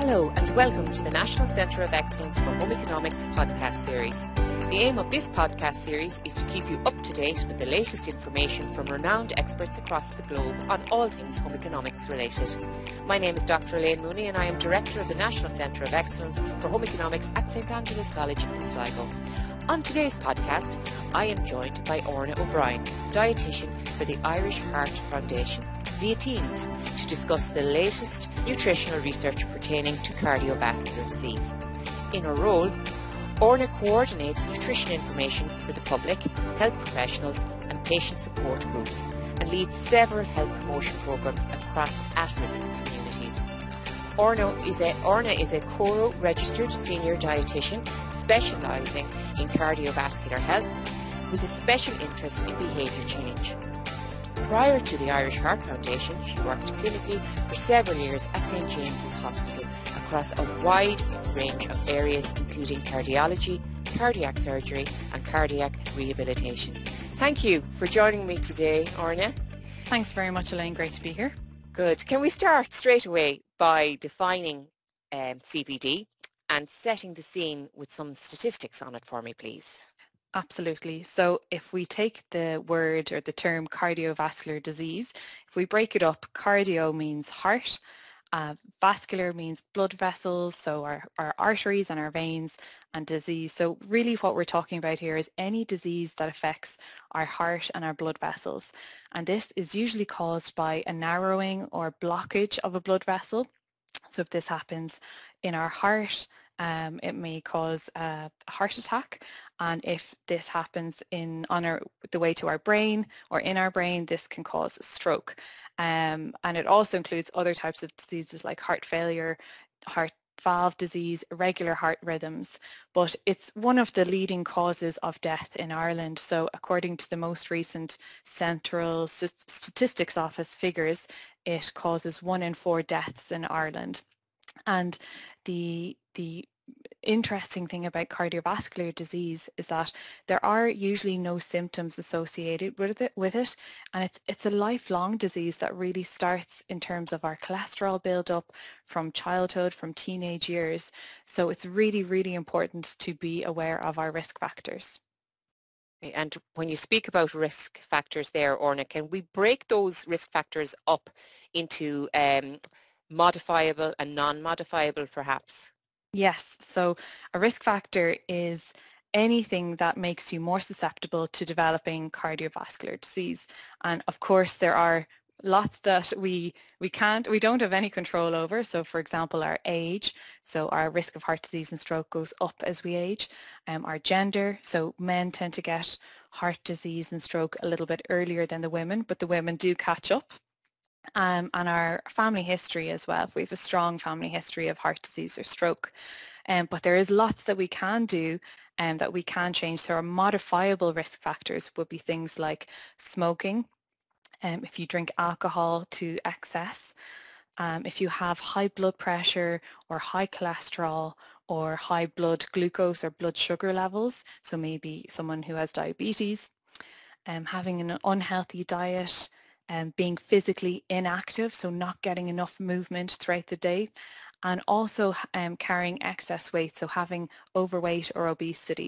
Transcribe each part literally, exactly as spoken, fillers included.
Hello and welcome to the National Centre of Excellence for Home Economics podcast series. The aim of this podcast series is to keep you up to date with the latest information from renowned experts across the globe on all things home economics related. My name is Doctor Elaine Mooney and I am Director of the National Centre of Excellence for Home Economics at St Angela's College in Sligo. On today's podcast, I am joined by Orna O Brien, Dietitian for the Irish Heart Foundation, via Teams, to discuss the latest nutritional research pertaining to cardiovascular disease. In her role, Orna coordinates nutrition information for the public, health professionals and patient support groups, and leads several health promotion programs across at-risk communities. Orna is a, Orna is a Coro registered senior dietitian specialising in cardiovascular health with a special interest in behaviour change. Prior to the Irish Heart Foundation, she worked clinically for several years at St James's Hospital across a wide range of areas including cardiology, cardiac surgery and cardiac rehabilitation. Thank you for joining me today, Orna. Thanks very much, Elaine. Great to be here. Good. Can we start straight away by defining um, C V D and setting the scene with some statistics on it for me, please? Absolutely. So if we take the word or the term cardiovascular disease, if we break it up, cardio means heart, uh, vascular means blood vessels, so our, our arteries and our veins, and disease. So really what we're talking about here is any disease that affects our heart and our blood vessels. And this is usually caused by a narrowing or blockage of a blood vessel. So if this happens in our heart, um, it may cause a heart attack. And if this happens in on our, the way to our brain or in our brain, this can cause stroke. Um, and it also includes other types of diseases like heart failure, heart valve disease, irregular heart rhythms. But it's one of the leading causes of death in Ireland. So according to the most recent Central Statistics Office figures, it causes one in four deaths in Ireland. And the the interesting thing about cardiovascular disease is that there are usually no symptoms associated with it, with it and it's, it's a lifelong disease that really starts in terms of our cholesterol buildup from childhood, from teenage years. So it's really, really important to be aware of our risk factors. And when you speak about risk factors there, Orna, can we break those risk factors up into um, modifiable and non-modifiable perhaps? Yes, so a risk factor is anything that makes you more susceptible to developing cardiovascular disease. And of course there are lots that we we can't we don't have any control over. So for example, our age, so our risk of heart disease and stroke goes up as we age. Um, our gender, so men tend to get heart disease and stroke a little bit earlier than the women, but the women do catch up. Um, and our family history as well, if we have a strong family history of heart disease or stroke. Um, but there is lots that we can do and um, that we can change. So our modifiable risk factors would be things like smoking, um, if you drink alcohol to excess, um, if you have high blood pressure or high cholesterol or high blood glucose or blood sugar levels, so maybe someone who has diabetes, um, having an unhealthy diet, Um, being physically inactive, so not getting enough movement throughout the day, and also um, carrying excess weight, so having overweight or obesity,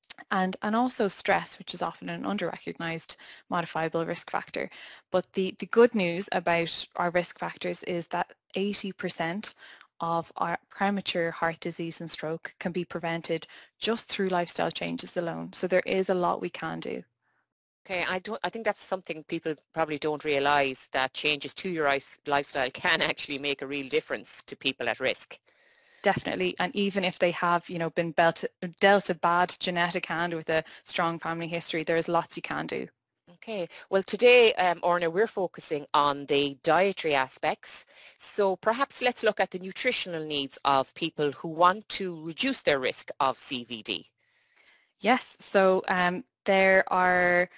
and and also stress, which is often an under-recognized modifiable risk factor. But the, the good news about our risk factors is that eighty percent of our premature heart disease and stroke can be prevented just through lifestyle changes alone. So there is a lot we can do. Okay, I don't. I think that's something people probably don't realise, that changes to your lifestyle can actually make a real difference to people at risk. Definitely, and even if they have, you know, been dealt, dealt a bad genetic hand with a strong family history, there's lots you can do. Okay, well today, um, Orna, we're focusing on the dietary aspects. So perhaps let's look at the nutritional needs of people who want to reduce their risk of C V D. Yes, so um, there are,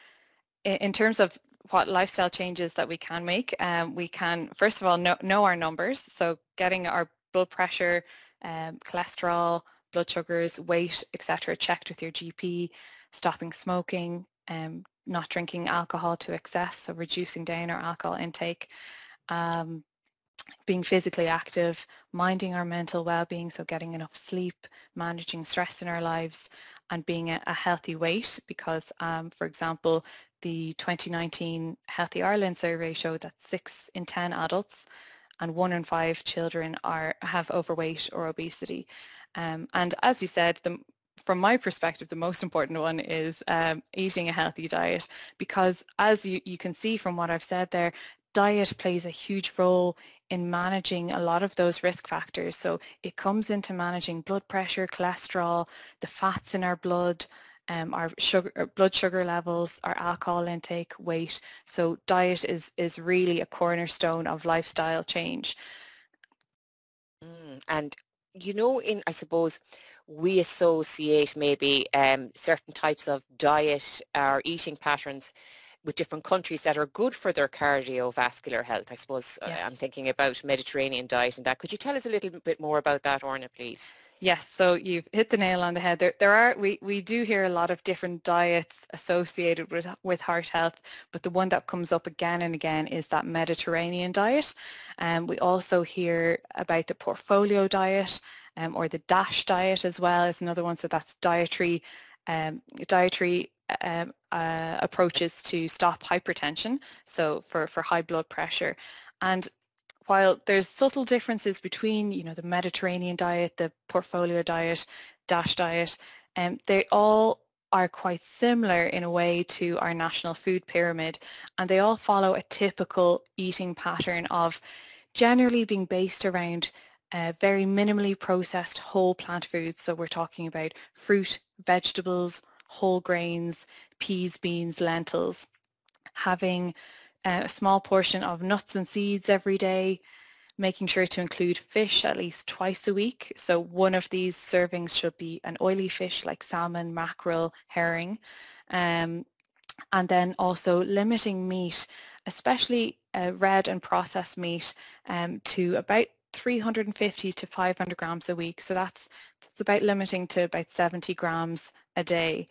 in terms of what lifestyle changes that we can make, um, we can, first of all, know, know our numbers. So getting our blood pressure, um, cholesterol, blood sugars, weight, et cetera checked with your G P, stopping smoking, um, not drinking alcohol to excess, so reducing down our alcohol intake. Um, being physically active, minding our mental well-being, so getting enough sleep, managing stress in our lives, and being a, a healthy weight, because, um, for example, the twenty nineteen Healthy Ireland survey showed that six in ten adults and one in five children are have overweight or obesity. Um, and as you said, the, from my perspective, the most important one is um, eating a healthy diet, because as you, you can see from what I've said there, diet plays a huge role in managing a lot of those risk factors. So it comes into managing blood pressure, cholesterol, the fats in our blood, um, our sugar, our blood sugar levels, our alcohol intake, weight. So diet is, is really a cornerstone of lifestyle change. Mm, and you know, in I suppose we associate maybe um, certain types of diet or eating patterns with different countries that are good for their cardiovascular health. I suppose uh, I'm Yes. thinking about Mediterranean diet and that. Could you tell us a little bit more about that, Orna, please? Yes, so you've hit the nail on the head. There, there are we, we do hear a lot of different diets associated with with heart health, but the one that comes up again and again is that Mediterranean diet. And um, we also hear about the portfolio diet, um, or the DASH diet as well is another one. So that's dietary um, dietary um, uh, approaches to stop hypertension, so for, for high blood pressure. And while there's subtle differences between, you know, the Mediterranean diet, the portfolio diet, DASH diet, and um, they all are quite similar in a way to our national food pyramid, and they all follow a typical eating pattern of generally being based around uh, very minimally processed whole plant foods. So we're talking about fruit, vegetables, whole grains, peas, beans, lentils, having uh, a small portion of nuts and seeds every day, making sure to include fish at least twice a week. So one of these servings should be an oily fish like salmon, mackerel, herring. Um, and then also limiting meat, especially uh, red and processed meat, um, to about three hundred fifty to five hundred grams a week. So that's, that's about limiting to about seventy grams a day.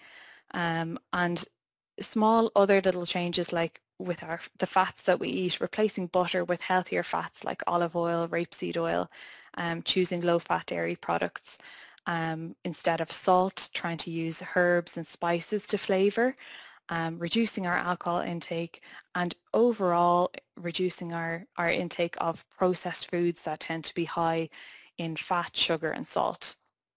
Um, and small other little changes like with our the fats that we eat, replacing butter with healthier fats like olive oil, rapeseed oil, um, choosing low-fat dairy products um, instead of salt, trying to use herbs and spices to flavour, um, reducing our alcohol intake, and overall reducing our, our intake of processed foods that tend to be high in fat, sugar and salt.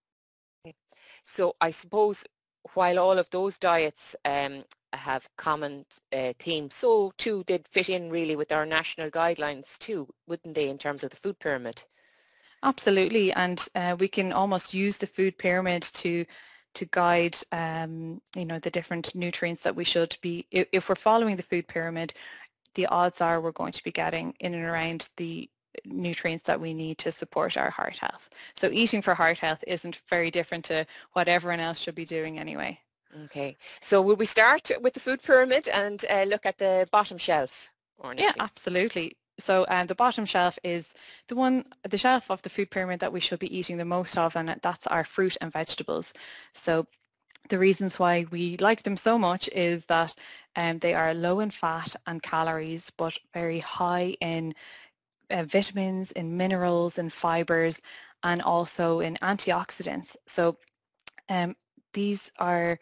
So I suppose while all of those diets um, have common uh, themes, so too they'd fit in really with our national guidelines too, wouldn't they, in terms of the food pyramid? Absolutely, and uh, we can almost use the food pyramid to to guide, um, you know, the different nutrients that we should be. If, if we're following the food pyramid, the odds are we're going to be getting in and around the nutrients that we need to support our heart health. So eating for heart health isn't very different to what everyone else should be doing anyway. Okay, so will we start with the food pyramid and uh, look at the bottom shelf, Orna, Yeah, please? absolutely. So um, the bottom shelf is the one, the shelf of the food pyramid that we should be eating the most of, and that's our fruit and vegetables. So the reasons why we like them so much is that um, they are low in fat and calories, but very high in uh, vitamins, in minerals, and fibers, and also in antioxidants. So um, these are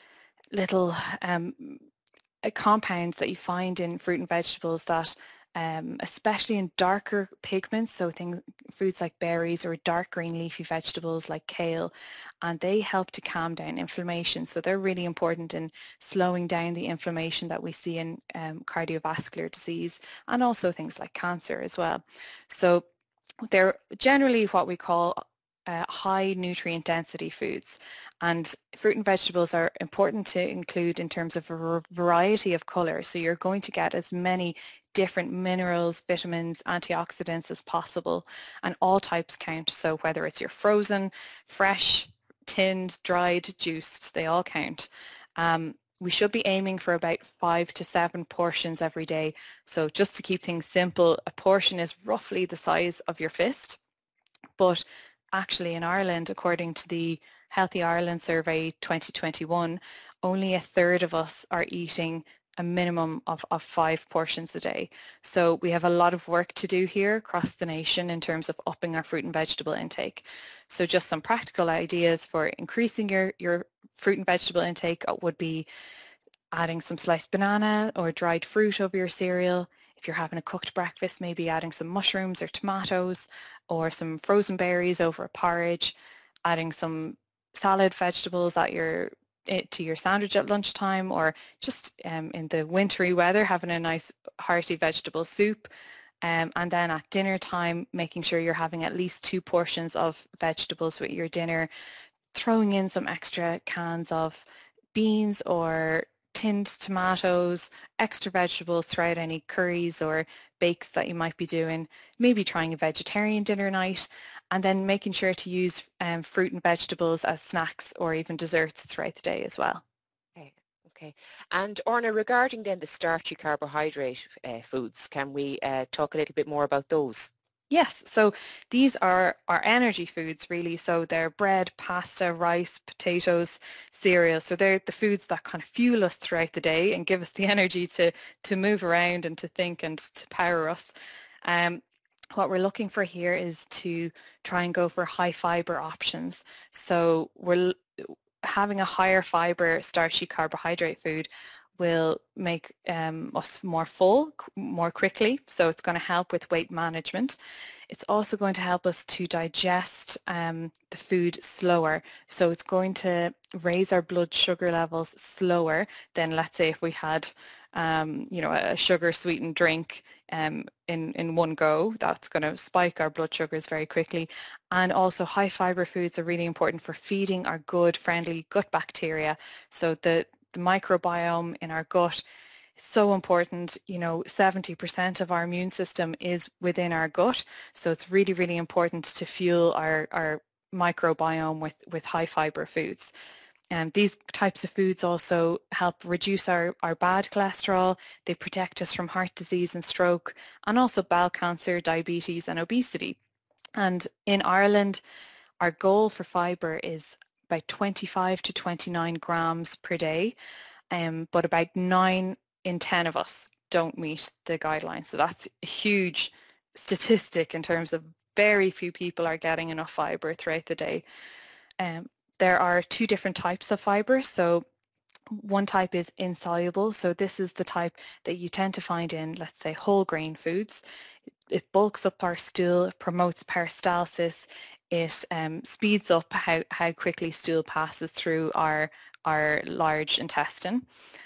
little um, uh, compounds that you find in fruit and vegetables that um, especially in darker pigments, so things, foods like berries or dark green leafy vegetables like kale, and they help to calm down inflammation. So they're really important in slowing down the inflammation that we see in um, cardiovascular disease and also things like cancer as well. So they're generally what we call uh, high nutrient density foods, and fruit and vegetables are important to include in terms of a variety of colours. So you're going to get as many different minerals, vitamins, antioxidants as possible, and all types count. So whether it's your frozen, fresh, tinned, dried, juiced, they all count. Um, we should be aiming for about five to seven portions every day. So just to keep things simple, a portion is roughly the size of your fist. But actually in Ireland, according to the Healthy Ireland Survey twenty twenty-one, only a third of us are eating a minimum of, of five portions a day. So we have a lot of work to do here across the nation in terms of upping our fruit and vegetable intake. So just some practical ideas for increasing your, your fruit and vegetable intake would be adding some sliced banana or dried fruit over your cereal. If you're having a cooked breakfast, maybe adding some mushrooms or tomatoes or some frozen berries over a porridge, adding some salad vegetables at your to your sandwich at lunchtime, or just um, in the wintry weather having a nice hearty vegetable soup. Um, and then at dinner time, making sure you're having at least two portions of vegetables with your dinner, throwing in some extra cans of beans or tinned tomatoes, extra vegetables throughout any curries or bakes that you might be doing, maybe trying a vegetarian dinner night, and then making sure to use um, fruit and vegetables as snacks or even desserts throughout the day as well. Okay. Okay. And Orna, regarding then the starchy carbohydrate uh, foods, can we uh, talk a little bit more about those? Yes, so these are our energy foods really. So they're bread, pasta, rice, potatoes, cereal. So they're the foods that kind of fuel us throughout the day and give us the energy to, to move around and to think and to power us. Um, what we're looking for here is to try and go for high fiber options. So we're having a higher fiber starchy carbohydrate food will make um, us more full more quickly, so it's going to help with weight management. It's also going to help us to digest um, the food slower, so it's going to raise our blood sugar levels slower than, let's say, if we had um, you know, a sugar sweetened drink um, in, in one go. That's going to spike our blood sugars very quickly. And also high fiber foods are really important for feeding our good friendly gut bacteria. So the the microbiome in our gut is so important. You know, seventy percent of our immune system is within our gut. So it's really, really important to fuel our, our microbiome with, with high fiber foods. And these types of foods also help reduce our, our bad cholesterol. They protect us from heart disease and stroke, and also bowel cancer, diabetes and obesity. And in Ireland, our goal for fiber is about twenty-five to twenty-nine grams per day, um, but about nine in ten of us don't meet the guidelines. So that's a huge statistic in terms of very few people are getting enough fiber throughout the day. Um, there are two different types of fiber. So one type is insoluble. So this is the type that you tend to find in, let's say, whole grain foods. It bulks up our stool, promotes peristalsis, it um, speeds up how, how quickly stool passes through our, our large intestine.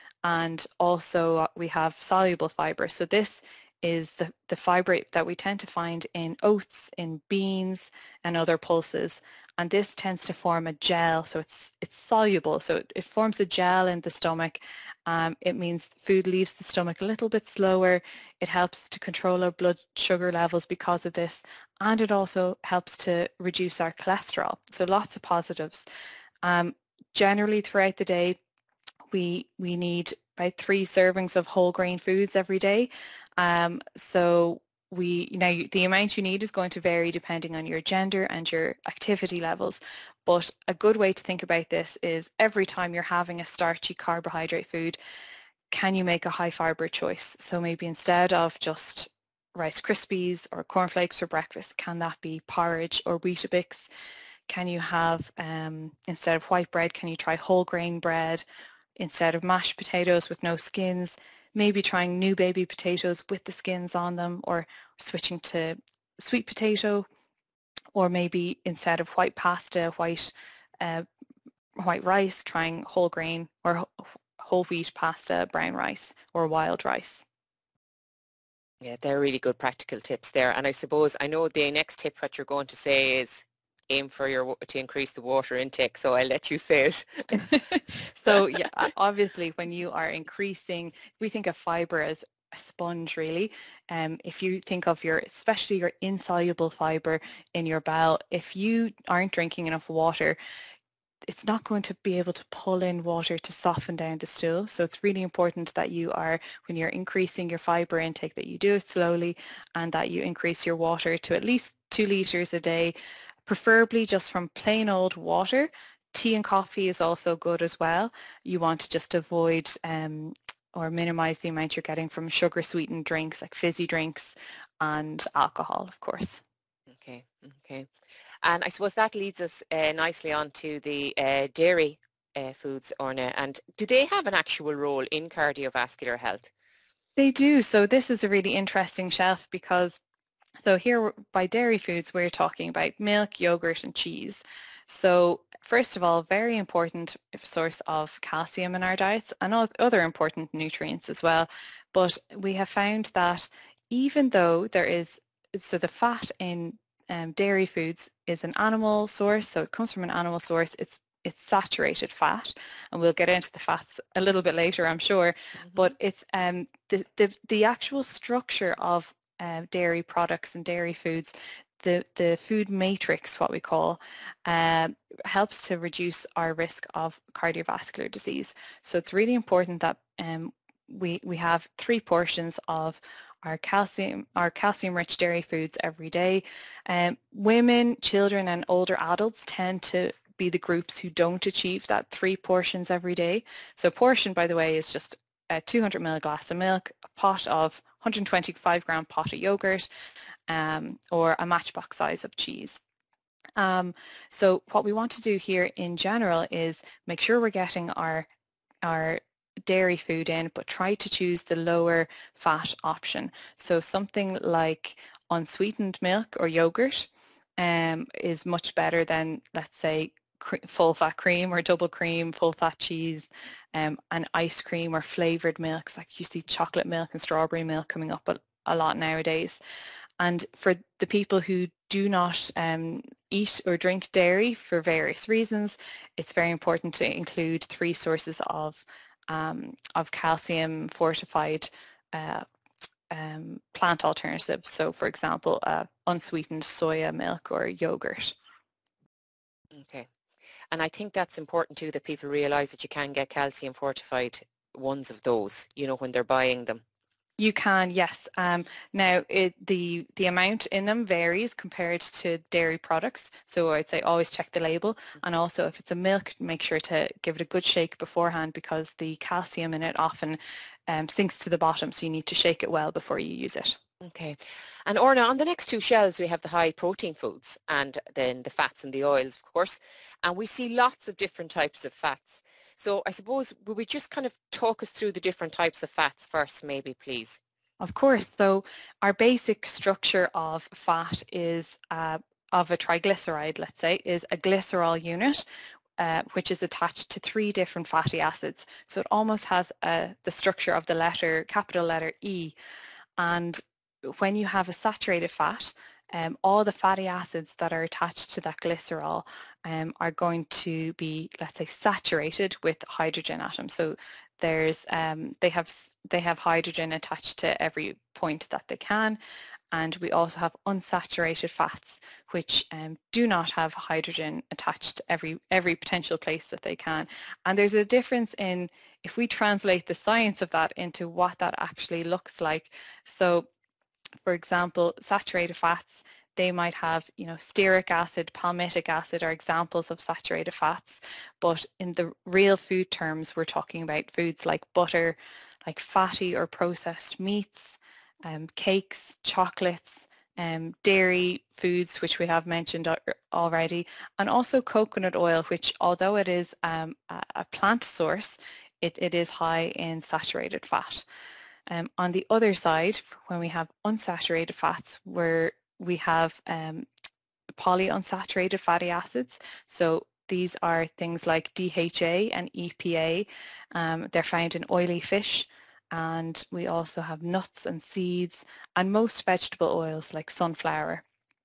And also we have soluble fiber. So this is the, the fiber that we tend to find in oats, in beans and other pulses. And this tends to form a gel, so it's it's soluble, so it, it forms a gel in the stomach. Um, it means food leaves the stomach a little bit slower. It helps to control our blood sugar levels because of this, and it also helps to reduce our cholesterol. So lots of positives. Um, generally throughout the day, we we need about three servings of whole grain foods every day. Um, so we, you know, the amount you need is going to vary depending on your gender and your activity levels. But a good way to think about this is every time you're having a starchy carbohydrate food, can you make a high fiber choice? So maybe instead of just Rice Krispies or cornflakes for breakfast, can that be porridge or Weetabix? Can you have, um, instead of white bread, can you try whole grain bread? Instead of mashed potatoes with no skins, maybe trying new baby potatoes with the skins on them, or switching to sweet potato, or maybe instead of white pasta, white uh, white rice, trying whole grain or whole wheat pasta, brown rice, or wild rice. Yeah, they're really good practical tips there. And I suppose, I know the next tip what you're going to say is aim for your to increase the water intake, so I'll let you say it. So yeah, obviously when you are increasing, we think of fiber as a sponge really. Um, if you think of your, especially your insoluble fiber in your bowel, if you aren't drinking enough water, it's not going to be able to pull in water to soften down the stool. So it's really important that you are, when you're increasing your fiber intake, that you do it slowly and that you increase your water to at least two litres a day, preferably just from plain old water. Tea and coffee is also good as well. You want to just avoid um, or minimize the amount you're getting from sugar sweetened drinks like fizzy drinks and alcohol, of course. Okay, okay. And I suppose that leads us uh, nicely on to the uh, dairy uh, foods, Orna. And do they have an actual role in cardiovascular health? They do. So this is a really interesting shelf because, so here by dairy foods, we're talking about milk, yogurt and cheese. So first of all, very important source of calcium in our diets and other important nutrients as well. But we have found that even though there is, so the fat in um, dairy foods is an animal source, so it comes from an animal source, it's it's saturated fat, and we'll get into the fats a little bit later, I'm sure, Mm-hmm. but it's um, the, the, the actual structure of uh, dairy products and dairy foods, the, the food matrix, what we call, uh, helps to reduce our risk of cardiovascular disease. So it's really important that um, we, we have three portions of our calcium, our calcium-rich dairy foods every day. Um, women, children and older adults tend to be the groups who don't achieve that three portions every day. So portion, by the way, is just a two hundred milliliter glass of milk, a pot of one hundred twenty-five gram pot of yogurt, um, or a matchbox size of cheese. Um, so what we want to do here in general is make sure we're getting our, our dairy food in, but try to choose the lower fat option. So something like unsweetened milk or yogurt um, is much better than, let's say, full fat cream or double cream, full fat cheese, um, and ice cream or flavored milks. Like you see chocolate milk and strawberry milk coming up a, a lot nowadays. And for the people who do not um, eat or drink dairy for various reasons, it's very important to include three sources of um, of calcium fortified uh, um, plant alternatives. So, for example, uh, unsweetened soya milk or yogurt. Okay. And I think that's important too, that people realize that you can get calcium fortified ones of those, you know, when they're buying them. You can, yes. Um, now, it, the the amount in them varies compared to dairy products. So I'd say always check the label. And also if it's a milk, make sure to give it a good shake beforehand because the calcium in it often um, sinks to the bottom. So you need to shake it well before you use it. Okay. And Orna, on the next two shelves, we have the high protein foods and then the fats and the oils, of course. And we see lots of different types of fats. So I suppose, will we just kind of talk us through the different types of fats first, maybe, please? Of course. So our basic structure of fat is uh, of a triglyceride, let's say, is a glycerol unit, uh, which is attached to three different fatty acids. So it almost has uh, the structure of the letter, capital letter E. And when you have a saturated fat, um, all the fatty acids that are attached to that glycerol um, are going to be, let's say, saturated with hydrogen atoms. So there's, um, they have, they have hydrogen attached to every point that they can. And we also have unsaturated fats, which um, do not have hydrogen attached to every, every potential place that they can. And there's a difference in, if we translate the science of that into what that actually looks like. So, for example, saturated fats, they might have, you know, stearic acid, palmitic acid are examples of saturated fats. But in the real food terms, we're talking about foods like butter, like fatty or processed meats, um, cakes, chocolates, um, dairy foods, which we have mentioned already, and also coconut oil, which although it is um, a plant source, it, it is high in saturated fat. Um, on the other side, when we have unsaturated fats, where we have um, polyunsaturated fatty acids, so these are things like D H A and E P A. Um, they're found in oily fish, and we also have nuts and seeds and most vegetable oils like sunflower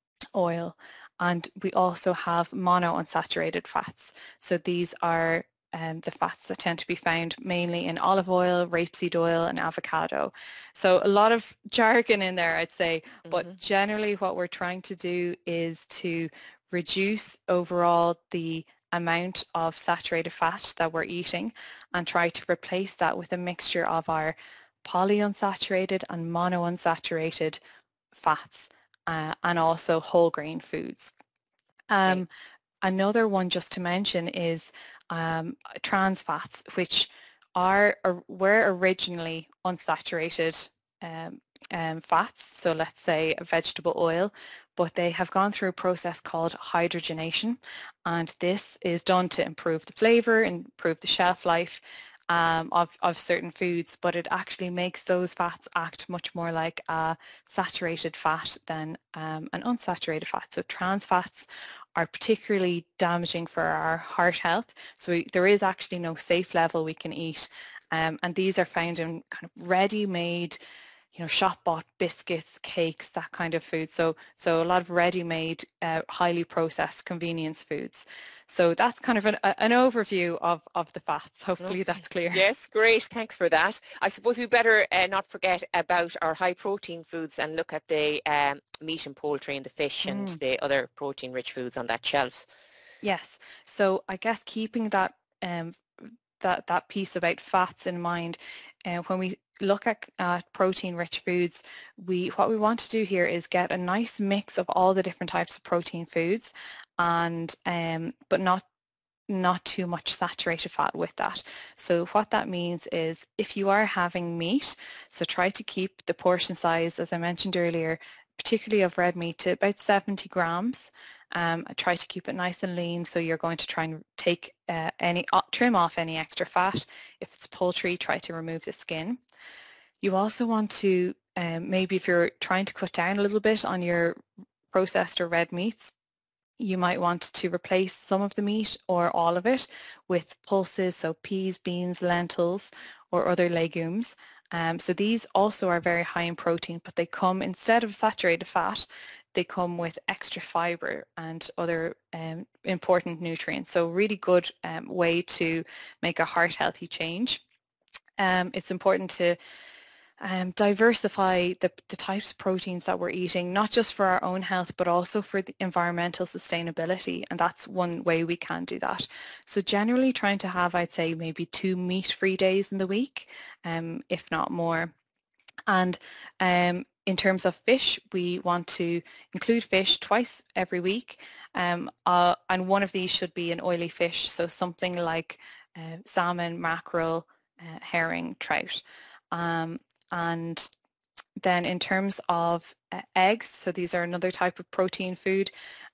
oil. And we also have monounsaturated fats. So these are um, the fats that tend to be found mainly in olive oil, rapeseed oil, and avocado. So a lot of jargon in there, I'd say, but Mm-hmm. generally what we're trying to do is to reduce overall the amount of saturated fat that we're eating and try to replace that with a mixture of our polyunsaturated and monounsaturated fats uh, and also whole grain foods. Okay. Um, Another one just to mention is um, trans fats, which are, are were originally unsaturated um, um, fats, so let's say a vegetable oil, but they have gone through a process called hydrogenation, and this is done to improve the flavor, improve the shelf life um, of, of certain foods, but it actually makes those fats act much more like a saturated fat than um, an unsaturated fat. So trans fats are particularly damaging for our heart health. So we, there is actually no safe level we can eat. Um, and these are found in kind of ready-made, you know, shop-bought biscuits, cakes, that kind of food. So, so a lot of ready-made, uh, highly processed convenience foods. So that's kind of an, an overview of, of the fats. Hopefully Okay. that's clear. Yes, great. Thanks for that. I suppose we better uh, not forget about our high protein foods and look at the um, meat and poultry and the fish and Mm. the other protein rich foods on that shelf. Yes. So I guess keeping that um, that that piece about fats in mind, uh, when we look at uh, protein-rich foods, we what we want to do here is get a nice mix of all the different types of protein foods, and um, but not not too much saturated fat with that. So what that means is if you are having meat, so try to keep the portion size, as I mentioned earlier, particularly of red meat, to about seventy grams. Um, try to keep it nice and lean, so you're going to try and take uh, any, uh, trim off any extra fat. If it's poultry, try to remove the skin. You also want to, um, maybe if you're trying to cut down a little bit on your processed or red meats, you might want to replace some of the meat or all of it with pulses, so peas, beans, lentils, or other legumes. Um, so these also are very high in protein, but they come, instead of saturated fat, they come with extra fiber and other um, important nutrients. So really good um, way to make a heart healthy change. Um, it's important to um, diversify the, the types of proteins that we're eating, not just for our own health, but also for the environmental sustainability. And that's one way we can do that. So generally trying to have, I'd say, maybe two meat-free days in the week, um, if not more. And um, in terms of fish, we want to include fish twice every week. Um, uh, and one of these should be an oily fish, so something like uh, salmon, mackerel, uh, herring, trout. Um, and then in terms of uh, eggs, so these are another type of protein food.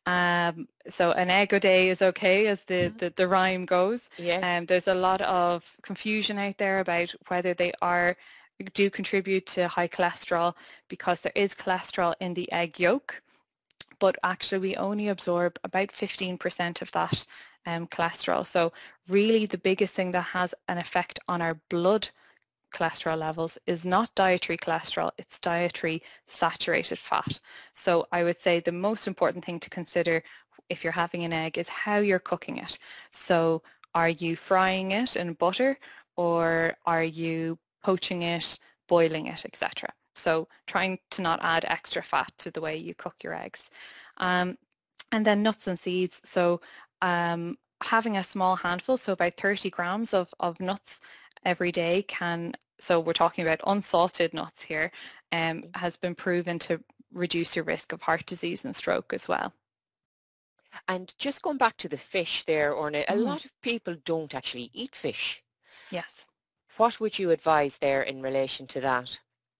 Um, so an egg a day is okay, as the, Mhm. the, the rhyme goes. Yes. Um, there's a lot of confusion out there about whether they are do contribute to high cholesterol, because there is cholesterol in the egg yolk, but actually we only absorb about fifteen percent of that um, cholesterol. So really the biggest thing that has an effect on our blood cholesterol levels is not dietary cholesterol, it's dietary saturated fat. So I would say the most important thing to consider if you're having an egg is how you're cooking it. So are you frying it in butter, or are you poaching it, boiling it, et cetera. So trying to not add extra fat to the way you cook your eggs. Um, and then nuts and seeds. So um, having a small handful, so about thirty grams of, of nuts every day can, so we're talking about unsalted nuts here, um, has been proven to reduce your risk of heart disease and stroke as well. And just going back to the fish there, Orna, a Mm, lot of people don't actually eat fish. yes. What would you advise there in relation to that?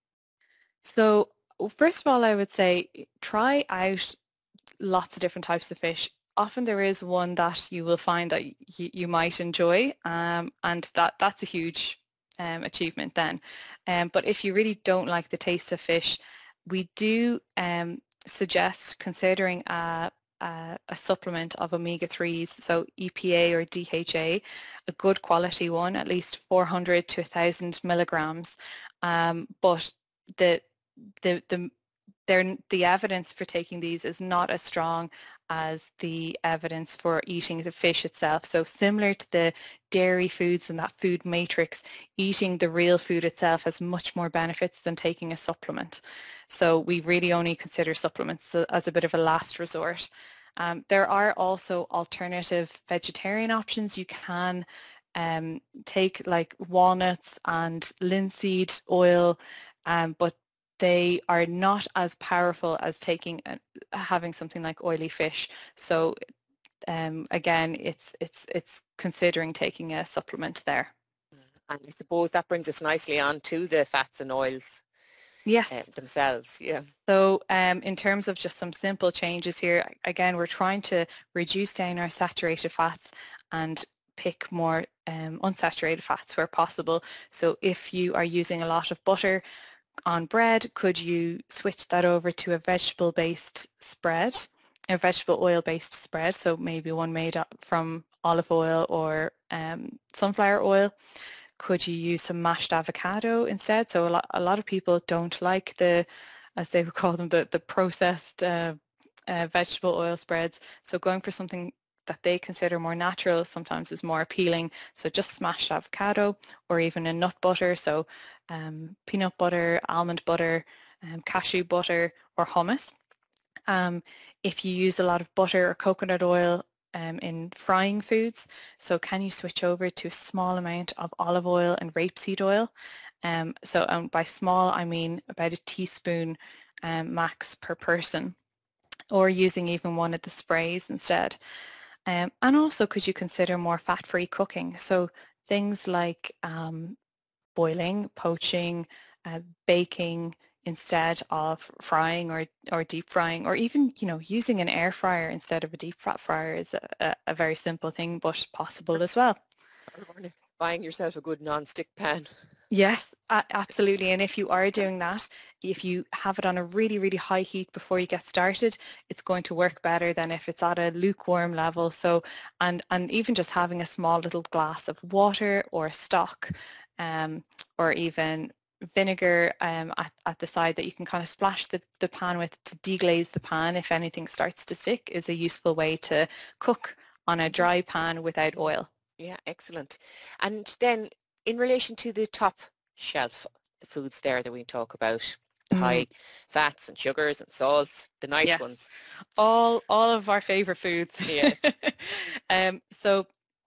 So first of all, I would say try out lots of different types of fish. Often there is one that you will find that y you might enjoy, um, and that, that's a huge um, achievement then. Um, but if you really don't like the taste of fish, we do um, suggest considering a, a, a supplement of omega threes, so E P A or D H A, a good quality one, at least four hundred to one thousand milligrams. Um, but the the the they're, the evidence for taking these is not as strong as the evidence for eating the fish itself. So similar to the dairy foods and that food matrix, eating the real food itself has much more benefits than taking a supplement. So we really only consider supplements as a bit of a last resort. Um, there are also alternative vegetarian options. You can um, take like walnuts and linseed oil, um, but they are not as powerful as taking a, having something like oily fish. So um, again, it's it's it's considering taking a supplement there. And I suppose that brings us nicely on to the fats and oils Yes. uh, themselves. Yeah. So um, in terms of just some simple changes here, again, we're trying to reduce down our saturated fats and pick more um, unsaturated fats where possible. So if you are using a lot of butter on bread, could you switch that over to a vegetable-based spread, a vegetable oil-based spread? So maybe one made up from olive oil or um, sunflower oil. Could you use some mashed avocado instead? So a lot, a lot of people don't like the, as they would call them, the, the processed uh, uh, vegetable oil spreads. So going for something that they consider more natural sometimes is more appealing. So just smashed avocado or even a nut butter. So um, peanut butter, almond butter, um, cashew butter or hummus. Um, if you use a lot of butter or coconut oil um, in frying foods, so can you switch over to a small amount of olive oil and rapeseed oil? Um, so um, by small, I mean about a teaspoon um, max per person, or using even one of the sprays instead. Um, and also, could you consider more fat-free cooking? So things like um, boiling, poaching, uh, baking instead of frying or, or deep frying, or even, you know, using an air fryer instead of a deep fat fryer is a, a, a very simple thing, but possible as well. Or buying yourself a good non-stick pan. Yes, a- absolutely. And if you are doing that, if you have it on a really, really high heat before you get started, it's going to work better than if it's at a lukewarm level. So, and, and even just having a small little glass of water or stock, um, or even vinegar um, at, at the side that you can kind of splash the, the pan with to deglaze the pan if anything starts to stick is a useful way to cook on a dry pan without oil. Yeah, excellent. And then in relation to the top shelf, the foods there that we talk about, the high fats and sugars and salts, the nice Yes. ones. All all of our favorite foods. Yes. um, so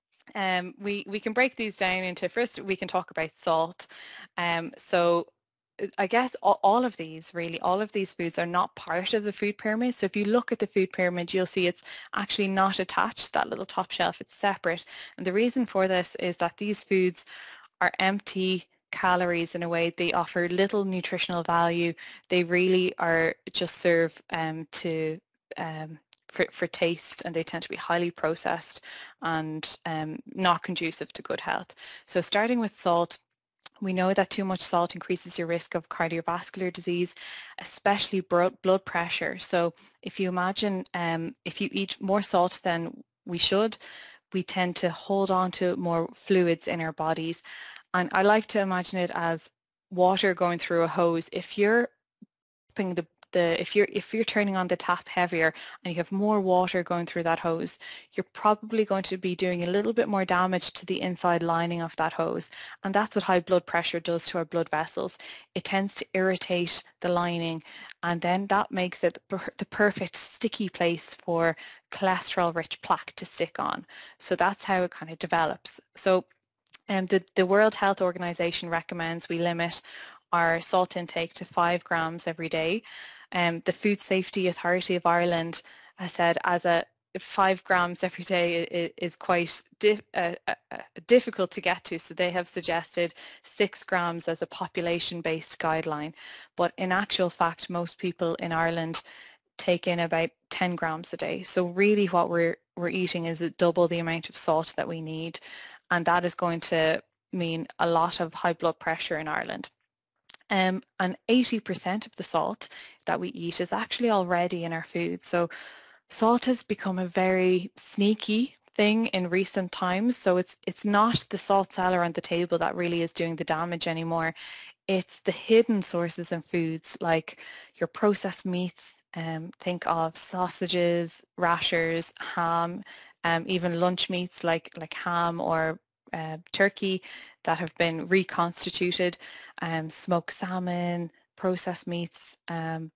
um, we, we can break these down into, first we can talk about salt. Um, so I guess all, all of these, really, all of these foods are not part of the food pyramid. So if you look at the food pyramid, you'll see it's actually not attached to that little top shelf. It's separate. And the reason for this is that these foods are empty calories in a way. They offer little nutritional value. They really are just serve um, to um, for, for taste, and they tend to be highly processed and um, not conducive to good health. So starting with salt, we know that too much salt increases your risk of cardiovascular disease, especially blood pressure. So if you imagine um, if you eat more salt than we should, we tend to hold on to more fluids in our bodies. And I like to imagine it as water going through a hose. If you're upping the The, if you're if you're turning on the tap heavier and you have more water going through that hose, you're probably going to be doing a little bit more damage to the inside lining of that hose. And that's what high blood pressure does to our blood vessels. It tends to irritate the lining, and then that makes it the perfect sticky place for cholesterol-rich plaque to stick on. So that's how it kind of develops. So um, the, the World Health Organization recommends we limit our salt intake to five grams every day. Um, the Food Safety Authority of Ireland has said as a five grams every day is, is quite dif uh, uh, difficult to get to, so they have suggested six grams as a population-based guideline. But in actual fact, most people in Ireland take in about ten grams a day. So really what we're, we're eating is double the amount of salt that we need, and that is going to mean a lot of high blood pressure in Ireland. Um, and eighty percent of the salt that we eat is actually already in our food. So salt has become a very sneaky thing in recent times. So it's it's not the salt cellar on the table that really is doing the damage anymore. It's the hidden sources in foods like your processed meats. Um, think of sausages, rashers, ham, um, even lunch meats like like ham or uh, turkey that have been reconstituted, um, smoked salmon, processed meats, um,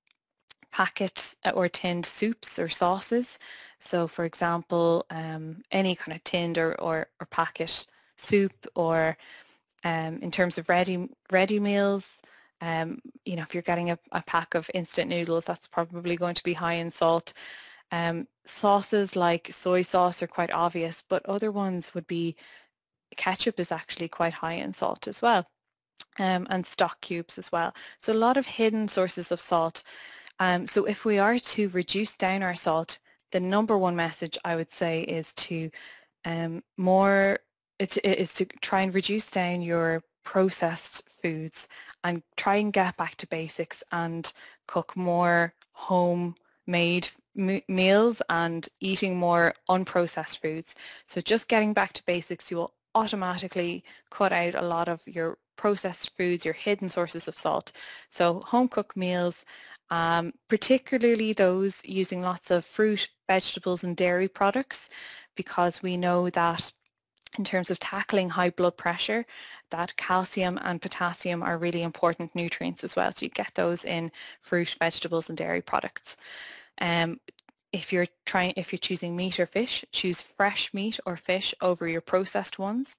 packet or tinned soups or sauces. So for example, um, any kind of tinned or, or, or packet soup, or um, in terms of ready ready meals, um, you know, if you're getting a, a pack of instant noodles, that's probably going to be high in salt. Um, sauces like soy sauce are quite obvious, but other ones would be ketchup is actually quite high in salt as well, um, and stock cubes as well. So a lot of hidden sources of salt. Um, so if we are to reduce down our salt, the number one message I would say is to um, more it is to try and reduce down your processed foods and try and get back to basics and cook more homemade m- meals and eating more unprocessed foods. So just getting back to basics, you will automatically cut out a lot of your processed foods, your hidden sources of salt. So home cooked meals, um, particularly those using lots of fruit, vegetables and dairy products, because we know that in terms of tackling high blood pressure, that calcium and potassium are really important nutrients as well. So you get those in fruit, vegetables and dairy products. Um, if you're trying, if you're choosing meat or fish, choose fresh meat or fish over your processed ones.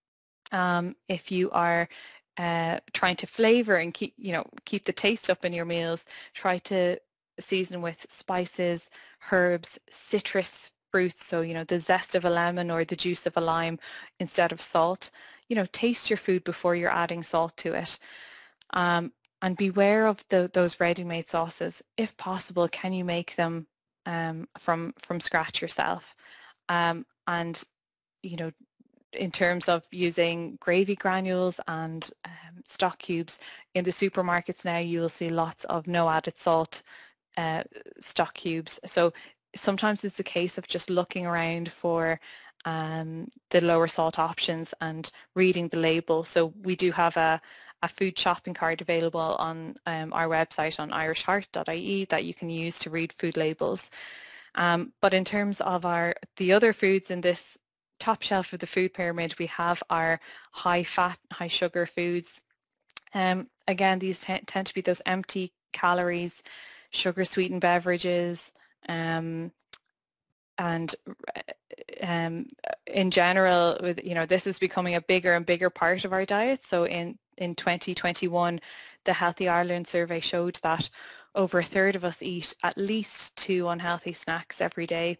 Um, if you are uh, trying to flavor and keep, you know, keep the taste up in your meals, try to season with spices, herbs, citrus fruits, so, you know, the zest of a lemon or the juice of a lime instead of salt. You know, taste your food before you're adding salt to it. Um, and beware of the, those ready-made sauces. If possible, can you make them um, from, from scratch yourself? Um, and, you know, in terms of using gravy granules and um, stock cubes, in the supermarkets now you will see lots of no added salt uh, stock cubes. So sometimes it's a case of just looking around for um, the lower salt options and reading the label. So we do have a, a food shopping card available on um, our website on irish heart dot I E that you can use to read food labels. Um, but in terms of our the other foods in this top shelf of the food pyramid, we have our high fat, high sugar foods. Um, again, these t- tend to be those empty calories, sugar sweetened beverages, um, and um, in general, with, you know, this is becoming a bigger and bigger part of our diet. So in, in twenty twenty-one, the Healthy Ireland survey showed that over a third of us eat at least two unhealthy snacks every day.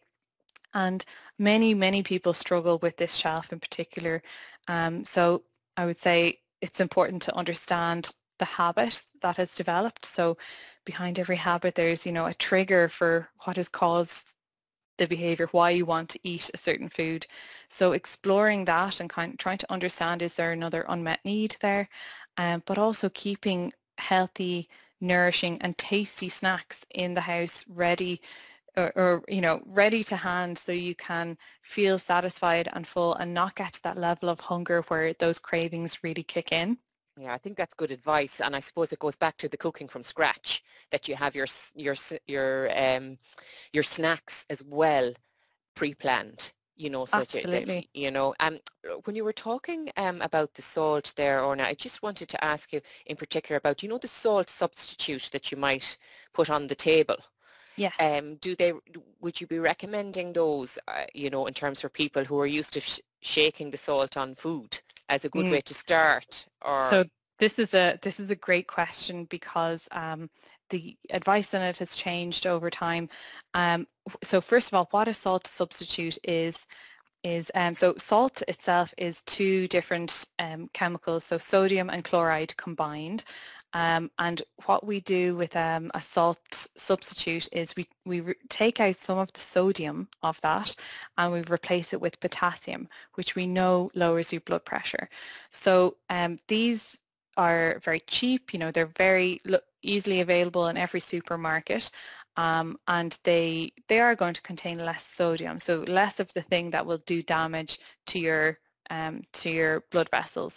And many, many people struggle with this shelf in particular. Um, so I would say it's important to understand the habit that has developed. So behind every habit, there's, you know, a trigger for what has caused the behavior, why you want to eat a certain food. So exploring that and kind of trying to understand, is there another unmet need there? Um, but also keeping healthy, nourishing and tasty snacks in the house ready or, or, you know, ready to hand, so you can feel satisfied and full and not get to that level of hunger where those cravings really kick in. Yeah, I think that's good advice, and I suppose it goes back to the cooking from scratch, that you have your your your um your snacks as well pre-planned, you know, so that you, that Absolutely. you know. Um, when you were talking um about the salt there, Orna, I just wanted to ask you in particular about, you know, the salt substitute that you might put on the table. Yes. Um, do they? Would you be recommending those? Uh, you know, in terms for people who are used to sh- shaking the salt on food as a good Mm. way to start, or So this is a this is a great question, because um, the advice on it has changed over time. Um, so first of all, what a salt substitute is is um, so salt itself is two different um, chemicals, so sodium and chloride combined. Um, and what we do with um, a salt substitute is we, we re- take out some of the sodium of that and we replace it with potassium, which we know lowers your blood pressure. So um, these are very cheap, you know, they're very lo- easily available in every supermarket. Um, and they they are going to contain less sodium, so less of the thing that will do damage to your um, to your blood vessels.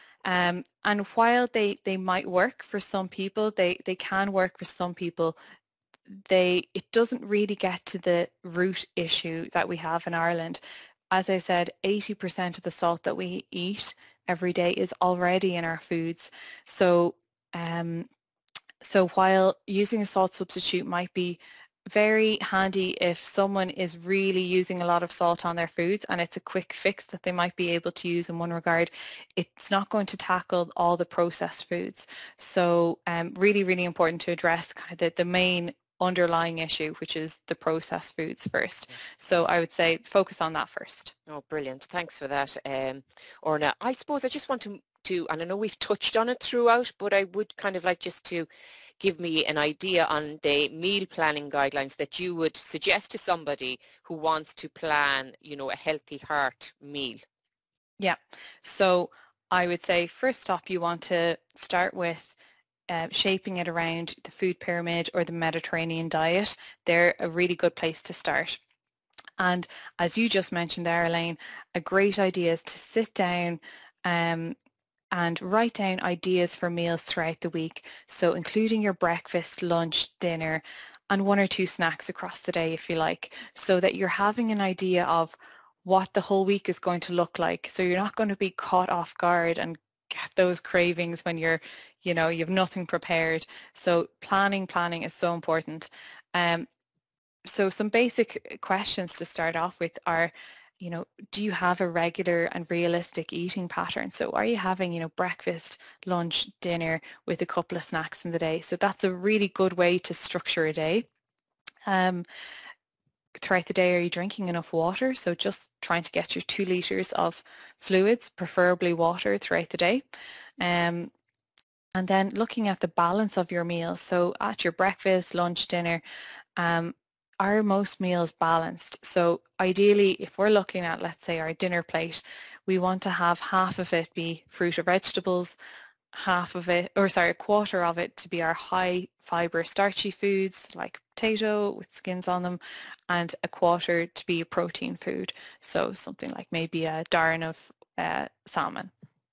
Um, and while they, they might work for some people, they, they can work for some people, they it doesn't really get to the root issue that we have in Ireland. As I said, eighty percent of the salt that we eat every day is already in our foods. So um, so while using a salt substitute might be very handy if someone is really using a lot of salt on their foods and it's a quick fix that they might be able to use in one regard, it's not going to tackle all the processed foods. So um, really, really important to address kind of the, the main underlying issue, which is the processed foods first. So I would say focus on that first. Oh, brilliant. Thanks for that, um, Orna. I suppose I just want to, to, and I know we've touched on it throughout, but I would kind of like just to give me an idea on the meal planning guidelines that you would suggest to somebody who wants to plan, you know, a healthy heart meal. Yeah. So I would say first off, you want to start with Uh, shaping it around the food pyramid or the Mediterranean diet. They're a really good place to start. And as you just mentioned there, Elaine, a great idea is to sit down um, and write down ideas for meals throughout the week. So including your breakfast, lunch, dinner, and one or two snacks across the day if you like, so that you're having an idea of what the whole week is going to look like. So you're not going to be caught off guard and get those cravings when you're, you know, you have nothing prepared. So planning, planning is so important. Um, so some basic questions to start off with are, you know, do you have a regular and realistic eating pattern? So are you having, you know, breakfast, lunch, dinner with a couple of snacks in the day? So that's a really good way to structure a day. Um, throughout the day, are you drinking enough water? So just trying to get your two litres of fluids, preferably water, throughout the day. Um, and then looking at the balance of your meals. So at your breakfast, lunch, dinner, um, are most meals balanced? So ideally, if we're looking at, let's say, our dinner plate, we want to have half of it be fruit or vegetables, half of it, or sorry, a quarter of it to be our high fiber starchy foods like potato with skins on them, and a quarter to be a protein food. So something like maybe a darn of uh, salmon.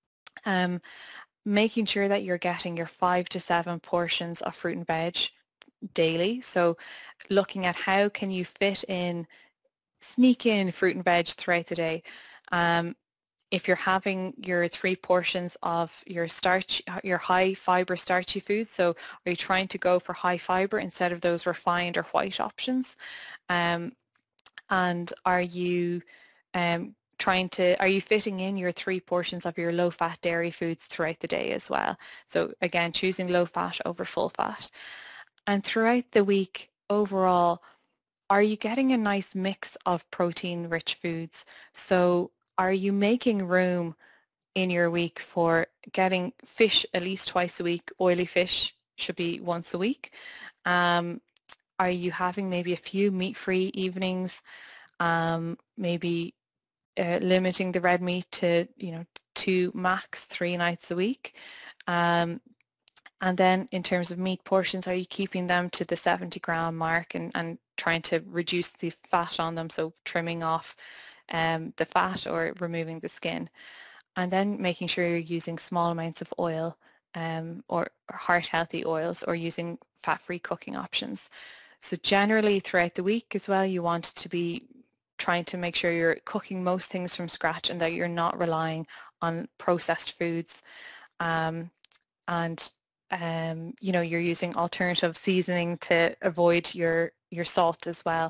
Um, making sure that you're getting your five to seven portions of fruit and veg daily. So looking at how can you fit in, sneak in fruit and veg throughout the day. Um, if you're having your three portions of your starch, your high fiber starchy foods, so are you trying to go for high fiber instead of those refined or white options? Um, and are you um, trying to, are you fitting in your three portions of your low-fat dairy foods throughout the day as well? So again, choosing low-fat over full-fat. And throughout the week, overall, are you getting a nice mix of protein-rich foods? So are you making room in your week for getting fish at least twice a week? Oily fish should be once a week. Um, are you having maybe a few meat-free evenings? Um, maybe uh, limiting the red meat to, you know, two max three nights a week. Um, and then in terms of meat portions, are you keeping them to the seventy gram mark and, and trying to reduce the fat on them? So trimming off um, the fat or removing the skin. And then making sure you're using small amounts of oil um, or, or heart-healthy oils, or using fat-free cooking options. So generally throughout the week as well, you want to be trying to make sure you're cooking most things from scratch and that you're not relying on processed foods. Um, and um, you know, you're using alternative seasoning to avoid your, your salt as well.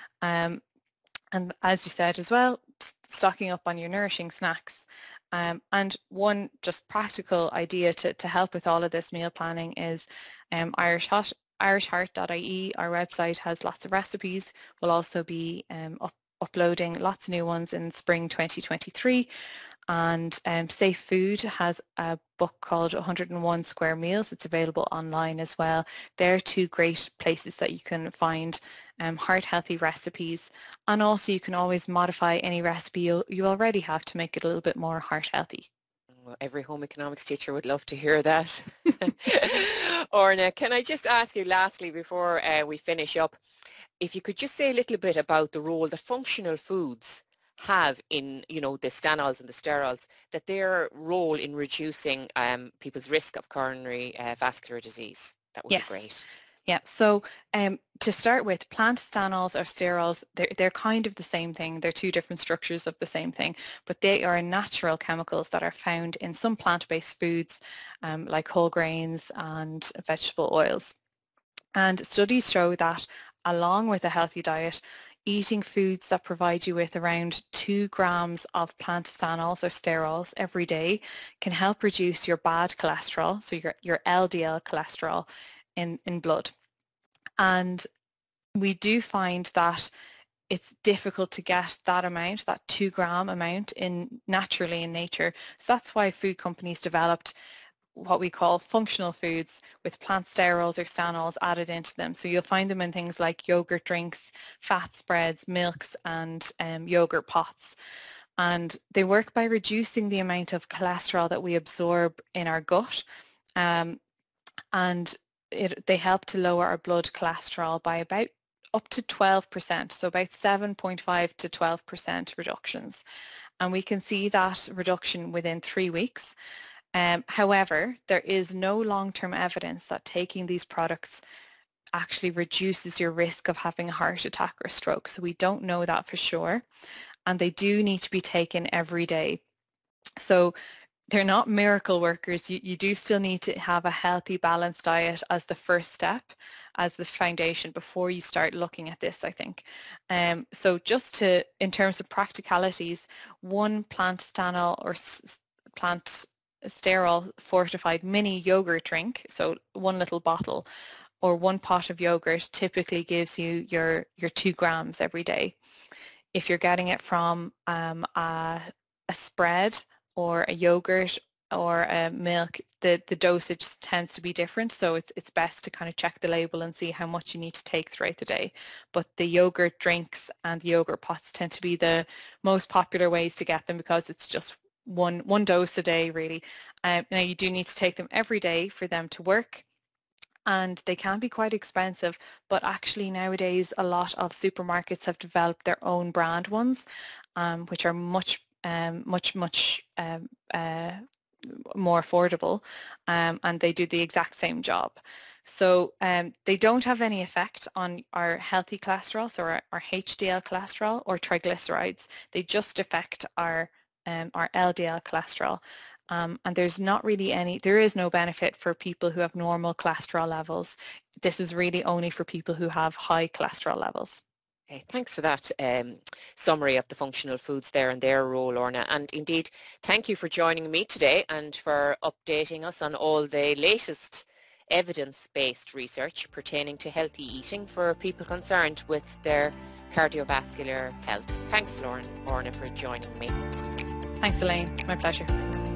Um, and as you said as well, stocking up on your nourishing snacks. Um, and one just practical idea to, to help with all of this meal planning is um, Irish Hot, irish heart dot I E. Our website has lots of recipes. We'll also be um, up, uploading lots of new ones in spring twenty twenty-three. And um, Safe Food has a book called one hundred and one Square Meals. It's available online as well. They're two great places that you can find um, heart-healthy recipes. And also you can always modify any recipe you, you already have to make it a little bit more heart-healthy. Well, every home economics teacher would love to hear that. Orna, can I just ask you lastly before uh, we finish up, if you could just say a little bit about the role that functional foods have in, you know, the stanols and the sterols, that their role in reducing um, people's risk of coronary uh, vascular disease. That would yes. be great. Yeah, so um, to start with, plant stanols or sterols, they're, they're kind of the same thing. They're two different structures of the same thing, but they are natural chemicals that are found in some plant-based foods um, like whole grains and vegetable oils. And studies show that along with a healthy diet, eating foods that provide you with around two grams of plant stanols or sterols every day can help reduce your bad cholesterol, so your, your L D L cholesterol in, in blood. And we do find that it's difficult to get that amount, that two gram amount in naturally in nature. So that's why food companies developed what we call functional foods with plant sterols or stanols added into them. So you'll find them in things like yogurt drinks, fat spreads, milks, and um, yogurt pots. And they work by reducing the amount of cholesterol that we absorb in our gut. Um, and it, they help to lower our blood cholesterol by about up to twelve percent, so about seven point five to twelve percent reductions. And we can see that reduction within three weeks. Um, however, there is no long-term evidence that taking these products actually reduces your risk of having a heart attack or stroke. So we don't know that for sure. And they do need to be taken every day. So they're not miracle workers. You, you do still need to have a healthy, balanced diet as the first step, as the foundation before you start looking at this, I think. Um, so just to, in terms of practicalities, one plant stanol or s plant sterol fortified mini yogurt drink, so one little bottle, or one pot of yogurt typically gives you your, your two grams every day. If you're getting it from um, a, a spread or a yogurt or a milk, the, the dosage tends to be different, so it's, it's best to kind of check the label and see how much you need to take throughout the day. But the yogurt drinks and the yogurt pots tend to be the most popular ways to get them because it's just one, one dose a day, really. Um, now, you do need to take them every day for them to work, and they can be quite expensive, but actually nowadays a lot of supermarkets have developed their own brand ones, um, which are much Um, much, much um, uh, more affordable, um, and they do the exact same job. So um, they don't have any effect on our healthy cholesterol, so our, our H D L cholesterol or triglycerides. They just affect our, um, our L D L cholesterol. Um, and there's not really any, there is no benefit for people who have normal cholesterol levels. This is really only for people who have high cholesterol levels. Okay, thanks for that um, summary of the functional foods there and their role, Orna. And indeed, thank you for joining me today and for updating us on all the latest evidence-based research pertaining to healthy eating for people concerned with their cardiovascular health. Thanks, Lauren, Orna, for joining me. Thanks, Elaine. My pleasure.